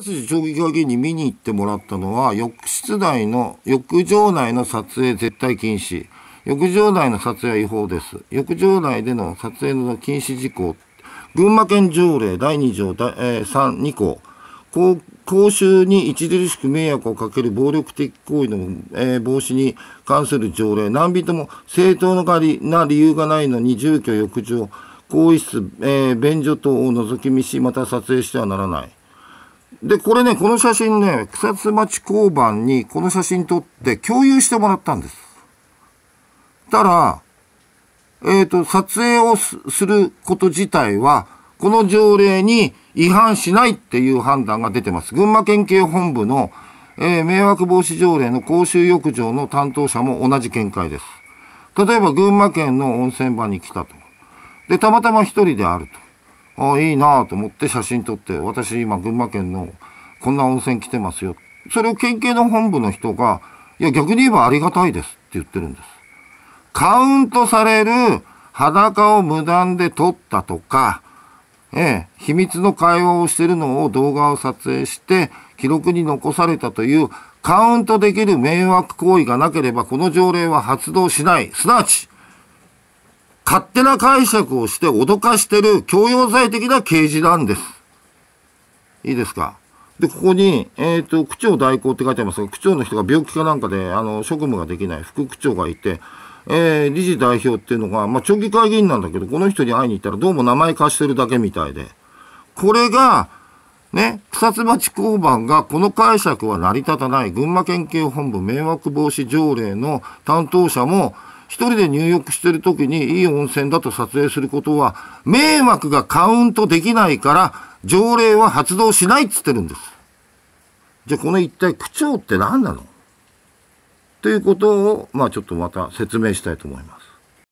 次町議会議員に見に行ってもらったのは、浴場内の撮影絶対禁止。浴場内の撮影は違法です。浴場内での撮影の禁止事項。群馬県条例第2条3、2項。公衆に著しく迷惑をかける暴力的行為の、防止に関する条例。何人も正当な理由がないのに住居、浴場、更衣室、便所等を覗き見し、また撮影してはならない。で、これね、この写真ね、草津町交番にこの写真撮って共有してもらったんです。たら、撮影をすること自体は、この条例に違反しないっていう判断が出てます。群馬県警本部の、迷惑防止条例の公衆浴場の担当者も同じ見解です。例えば群馬県の温泉場に来たと。で、たまたま一人であると。あ、いいなぁと思って写真撮って、私今群馬県のこんな温泉来てますよ。それを県警の本部の人が、いや逆に言えばありがたいですって言ってるんです。カウントされる裸を無断で撮ったとか、秘密の会話をしているのを動画を撮影して記録に残されたというカウントできる迷惑行為がなければこの条例は発動しない。すなわち、勝手な解釈をして脅かしている強要罪的な刑事なんです。いいですか。で、ここに、区長代行って書いてありますが、区長の人が病気かなんかで、職務ができない副区長がいて、理事代表っていうのが、町議会議員なんだけど、この人に会いに行ったらどうも名前貸してるだけみたいで。これが、ね、草津町交番がこの解釈は成り立たない群馬県警本部迷惑防止条例の担当者も、一人で入浴してる時にいい温泉だと撮影することは、迷惑がカウントできないから、条例は発動しないっつってるんです。じゃあこの一体区長って何なのということを、ちょっとまた説明したいと思います。